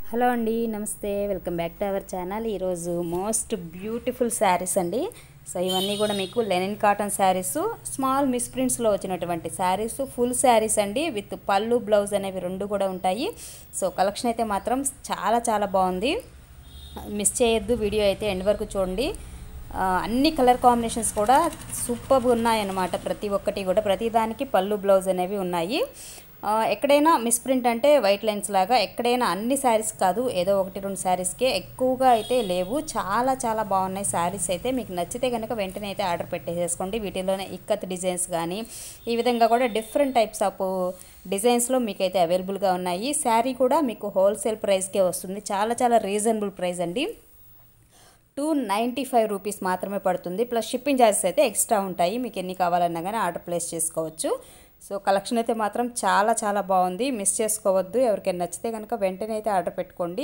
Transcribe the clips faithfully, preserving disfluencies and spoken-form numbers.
Hello అండి, నమస్తే. Welcome back to our channel. ఈరోజు మోస్ట్ బ్యూటిఫుల్ శారీస్ అండి. సో ఇవన్నీ కూడా మీకు లెనిన్ కాటన్ శారీస్, స్మాల్ మిస్ప్రింట్స్లో వచ్చినటువంటి శారీస్, ఫుల్ శారీస్ అండి, విత్ పళ్ళు బ్లౌజ్ అనేవి రెండు కూడా ఉంటాయి. సో కలెక్షన్ అయితే మాత్రం చాలా చాలా బాగుంది. మిస్ చేయొద్దు, వీడియో అయితే ఎండ్ వరకు చూడండి. అన్ని కలర్ కాంబినేషన్స్ కూడా సూపర్గా ఉన్నాయన్నమాట. ప్రతి ఒక్కటి కూడా ప్రతి దానికి పళ్ళు బ్లౌజ్ అనేవి ఉన్నాయి. ఎక్కడైనా మిస్ప్రింట్ అంటే వైట్ లైన్స్ లాగా ఎక్కడైనా, అన్ని శారీస్ కాదు, ఏదో ఒకటి రెండు శారీస్కే, ఎక్కువగా అయితే లేవు. చాలా చాలా బాగున్నాయి శారీస్ అయితే. మీకు నచ్చితే కనుక వెంటనే అయితే ఆర్డర్ పెట్టేసేసుకోండి. వీటిలోనే ఇక్కత్ డిజైన్స్ కానీ ఈ విధంగా కూడా డిఫరెంట్ టైప్స్ ఆఫ్ డిజైన్స్లో మీకైతే అవైలబుల్గా ఉన్నాయి. శారీ కూడా మీకు హోల్సేల్ ప్రైస్కే వస్తుంది. చాలా చాలా రీజనబుల్ ప్రైస్ అండి. టూ నైంటీ ఫైవ్ రూపీస్ మాత్రమే పడుతుంది. ప్లస్ షిప్పింగ్ ఛార్జెస్ అయితే ఎక్స్ట్రా ఉంటాయి. మీకు ఎన్ని కావాలన్నా కానీ ఆర్డర్ ప్లేస్ చేసుకోవచ్చు. సో కలెక్షన్ అయితే మాత్రం చాలా చాలా బాగుంది. మిస్ చేసుకోవద్దు. ఎవరికైనా నచ్చితే కనుక వెంటనే అయితే ఆర్డర్ పెట్టుకోండి.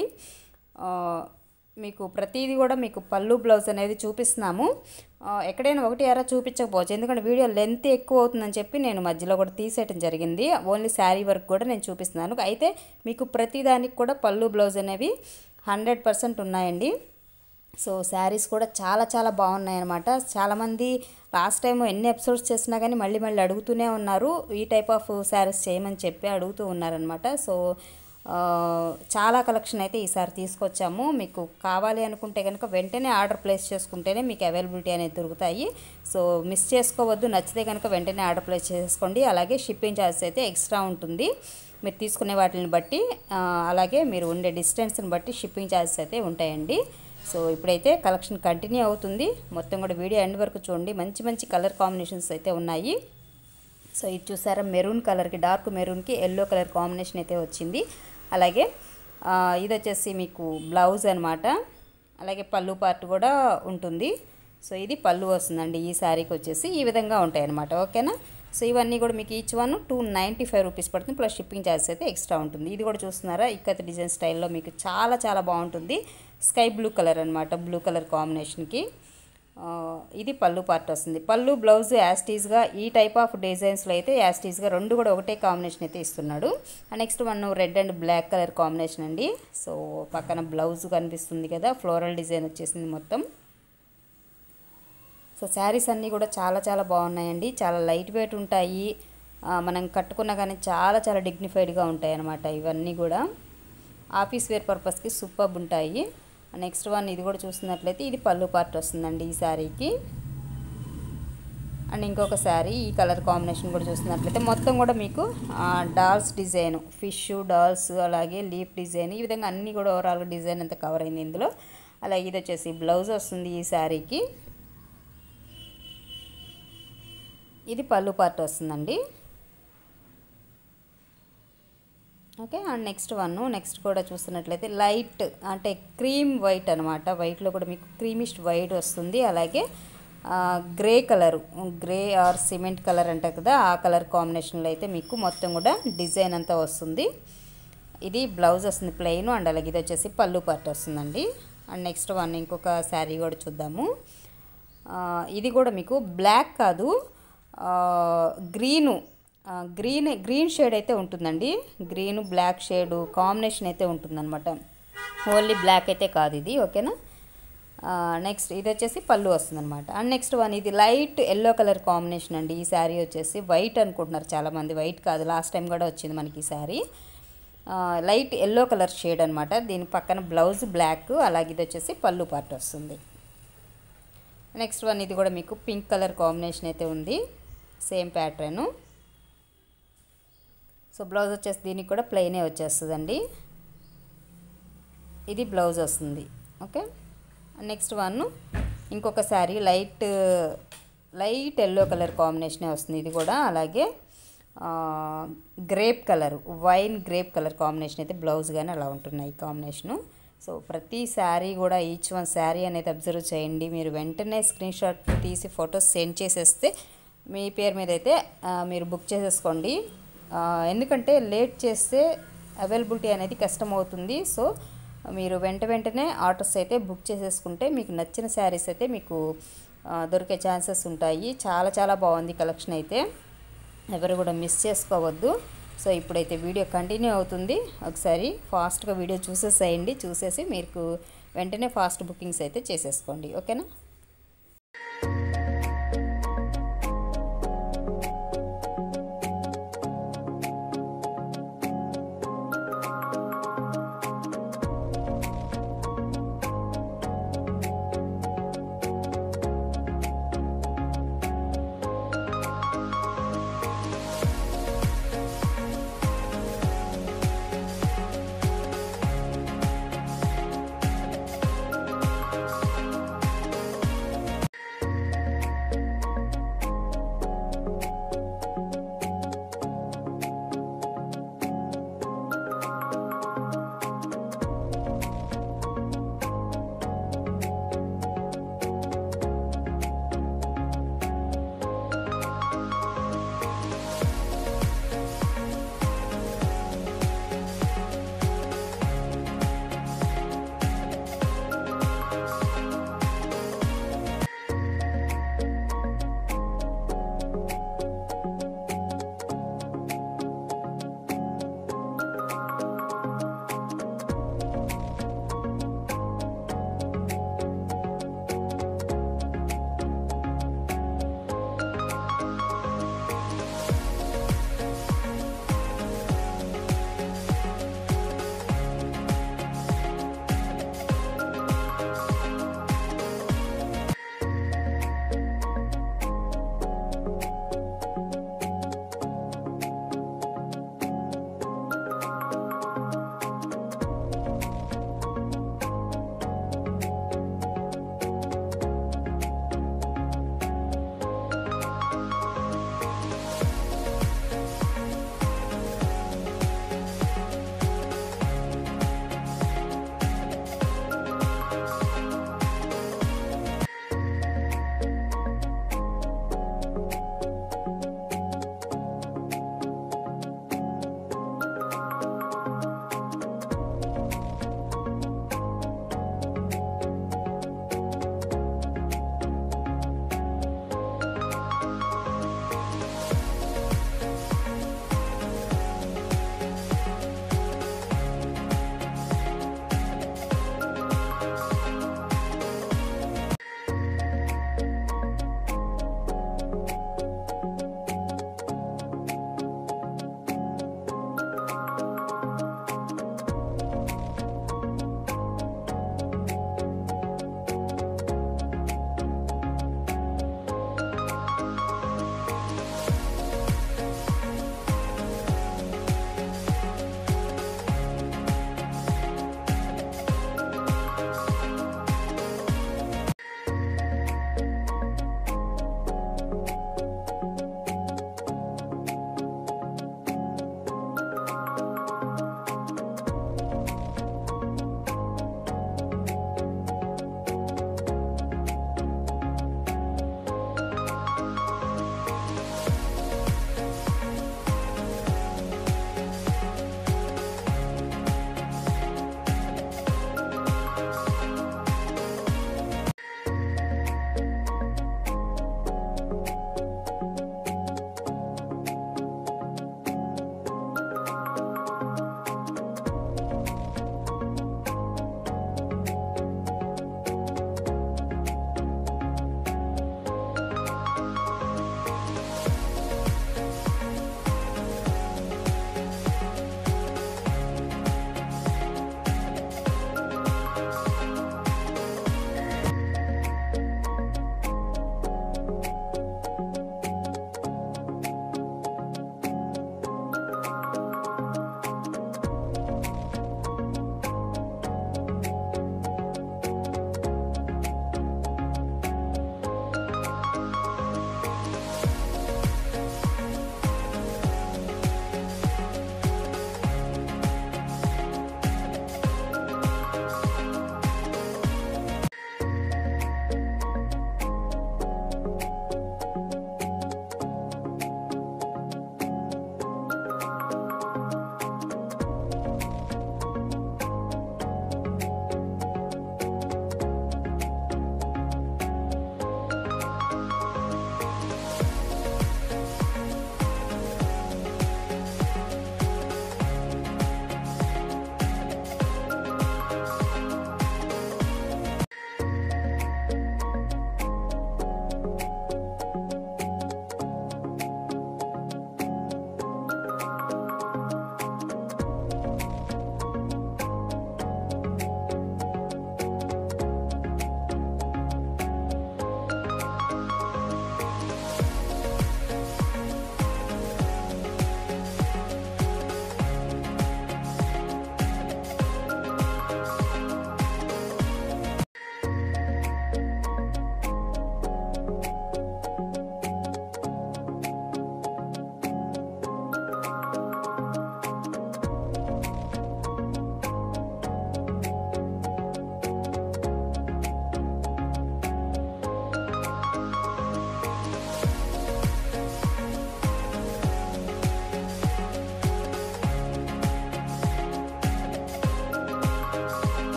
మీకు ప్రతిదీ కూడా మీకు పళ్ళు బ్లౌజ్ అనేది చూపిస్తున్నాము. ఎక్కడైనా ఒకటి అరా చూపించకపోవచ్చు, ఎందుకంటే వీడియో లెంత్ ఎక్కువ అవుతుందని చెప్పి నేను మధ్యలో కూడా తీసేయడం జరిగింది. ఓన్లీ శారీ వర్క్ కూడా నేను చూపిస్తున్నాను. అయితే మీకు ప్రతిదానికి కూడా పళ్ళు బ్లౌజ్ అనేవి హండ్రెడ్ పర్సెంట్ ఉన్నాయండి. సో శారీస్ కూడా చాలా చాలా బాగున్నాయి అన్నమాట. చాలామంది లాస్ట్ టైం ఎన్ని ఎపిసోడ్స్ చేసినా కానీ మళ్ళీ మళ్ళీ అడుగుతూనే ఉన్నారు, ఈ టైప్ ఆఫ్ శారీస్ చేయమని చెప్పి అడుగుతూ ఉన్నారనమాట. సో చాలా కలెక్షన్ అయితే ఈసారి తీసుకొచ్చాము. మీకు కావాలి అనుకుంటే కనుక వెంటనే ఆర్డర్ ప్లేస్ చేసుకుంటేనే మీకు అవైలబిలిటీ అనేది దొరుకుతాయి. సో మిస్ చేసుకోవద్దు. నచ్చితే కనుక వెంటనే ఆర్డర్ ప్లేస్ చేసుకోండి. అలాగే షిప్పింగ్ ఛార్జెస్ అయితే ఎక్స్ట్రా ఉంటుంది మీరు తీసుకునే వాటిని బట్టి, అలాగే మీరు ఉండే డిస్టెన్స్ని బట్టి షిప్పింగ్ ఛార్జెస్ అయితే ఉంటాయండి. సో ఇప్పుడైతే కలెక్షన్ కంటిన్యూ అవుతుంది. మొత్తం కూడా వీడియో ఎండ్ వరకు చూడండి. మంచి మంచి కలర్ కాంబినేషన్స్ అయితే ఉన్నాయి. సో ఇది చూసారా, మెరూన్ కలర్కి, డార్క్ మెరూన్కి ఎల్లో కలర్ కాంబినేషన్ అయితే వచ్చింది. అలాగే ఇది వచ్చేసి మీకు బ్లౌజ్ అనమాట. అలాగే పళ్ళు పార్ట్ కూడా ఉంటుంది. సో ఇది పళ్ళు వస్తుందండి ఈ శారీకి వచ్చేసి. ఈ విధంగా ఉంటాయి అన్నమాట. ఓకేనా. సో ఇవన్నీ కూడా మీకు each one two ninety five rupees పడుతుంది. ప్లస్ షిప్పింగ్ ఛార్జెస్ అయితే ఎక్స్ట్రా ఉంటుంది. ఇది కూడా చూస్తున్నారా, ఇక్కత్ డిజైన్ స్టైల్లో మీకు చాలా చాలా బాగుంటుంది. స్కై బ్లూ కలర్ అనమాట, బ్లూ కలర్ కాంబినేషన్కి ఇది పళ్ళు పార్ట్ వస్తుంది. పళ్ళు బ్లౌజ్ యాస్టీస్గా ఈ టైప్ ఆఫ్ డిజైన్స్లో అయితే యాస్టీస్గా రెండు కూడా ఒకటే కాంబినేషన్ అయితే ఇస్తున్నాడు. Next one red and black colour combination అండి. సో పక్కన బ్లౌజ్ కనిపిస్తుంది కదా, ఫ్లోరల్ డిజైన్ వచ్చేసింది మొత్తం. సో శారీస్ అన్నీ కూడా చాలా చాలా బాగున్నాయండి. చాలా లైట్ వెయిట్ ఉంటాయి. మనం కట్టుకున్నా కానీ చాలా చాలా డిగ్నిఫైడ్గా ఉంటాయి అన్నమాట. ఇవన్నీ కూడా ఆఫీస్ వేర్ పర్పస్కి సూపర్బ్ ఉంటాయి. నెక్స్ట్ వన్ ఇది కూడా చూస్తున్నట్లయితే ఇది పళ్ళు పార్ట్ వస్తుందండి ఈ శారీకి. అండ్ ఇంకొక శారీ ఈ కలర్ కాంబినేషన్ కూడా చూస్తున్నట్లయితే మొత్తం కూడా మీకు డాల్స్ డిజైన్, ఫిష్ డాల్స్, అలాగే లీఫ్ డిజైన్, ఈ విధంగా అన్నీ కూడా ఓవరాల్గా డిజైన్ అంతా కవర్ అయింది ఇందులో. అలాగే ఇది వచ్చేసి బ్లౌజ్ వస్తుంది ఈ శారీకి. ఇది పళ్ళు పార్ట్ వస్తుందండి. Okay. And next one next కూడా చూస్తున్నట్లయితే లైట్ అంటే క్రీమ్ వైట్ అనమాట. వైట్లో కూడా మీకు క్రీమిష్ వైట్ వస్తుంది. అలాగే grey colour, grey or cement colour అంటారు కదా, ఆ కలర్ కాంబినేషన్లో అయితే మీకు మొత్తం కూడా డిజైన్ అంతా వస్తుంది. ఇది బ్లౌజ్ వస్తుంది ప్లెయిన్. అండ్ అలాగే ఇది వచ్చేసి పళ్ళు పార్ట్ వస్తుందండి. అండ్ నెక్స్ట్ వన్ ఇంకొక శారీ కూడా చూద్దాము. ఇది కూడా మీకు బ్లాక్ కాదు, గ్రీను గ్రీన్ గ్రీన్ షేడ్ అయితే ఉంటుందండి. గ్రీను బ్లాక్ షేడు కాంబినేషన్ అయితే ఉంటుందన్నమాట. ఓన్లీ బ్లాక్ అయితే కాదు ఇది. ఓకేనా. నెక్స్ట్ ఇది వచ్చేసి పళ్ళు వస్తుందన్నమాట. అండ్ నెక్స్ట్ వన్ ఇది లైట్ ఎల్లో కలర్ కాంబినేషన్ అండి. ఈ శారీ వచ్చేసి వైట్ అనుకుంటున్నారు చాలామంది, వైట్ కాదు, లాస్ట్ టైం కూడా వచ్చింది మనకి ఈ saree. Light yellow colour shade అనమాట. దీని పక్కన బ్లౌజ్ బ్లాక్, అలాగే ఇది వచ్చేసి పళ్ళు పార్ట్ వస్తుంది. నెక్స్ట్ వన్ ఇది కూడా మీకు పింక్ కలర్ కాంబినేషన్ అయితే ఉంది, సేమ్ ప్యాటర్ను. సో బ్లౌజ్ వచ్చేసి దీనికి కూడా ప్లెయినే వచ్చేస్తుందండి. ఇది బ్లౌజ్ వస్తుంది. ఓకే. నెక్స్ట్ వన్ ఇంకొక saree light light yellow colour కాంబినేషనే వస్తుంది ఇది కూడా. అలాగే grape colour, wine grape colour combination అయితే బ్లౌజ్ కానీ అలా ఉంటున్నాయి ఈ కాంబినేషను. సో ప్రతి శారీ కూడా ఈచ్ వన్ శారీ అనేది అబ్జర్వ్ చేయండి. మీరు వెంటనే స్క్రీన్ షాట్ తీసి ఫొటోస్ సెండ్ చేసేస్తే మీ పేరు మీద అయితే మీరు బుక్ చేసేసుకోండి. ఎందుకంటే లేట్ చేస్తే అవైలబిలిటీ అనేది కష్టం అవుతుంది. సో మీరు వెంట వెంటనే ఆర్డర్స్ అయితే బుక్ చేసేసుకుంటే మీకు నచ్చిన శారీస్ అయితే మీకు దొరికే ఛాన్సెస్ ఉంటాయి. చాలా చాలా బాగుంది కలెక్షన్ అయితే, ఎవరు కూడా మిస్ చేసుకోవద్దు. సో ఇప్పుడైతే వీడియో కంటిన్యూ అవుతుంది. ఒకసారి ఫాస్ట్గా వీడియో చూసేసేయండి. చూసేసి మీకు వెంటనే ఫాస్ట్ బుకింగ్స్ అయితే చేసేసుకోండి. ఓకేనా?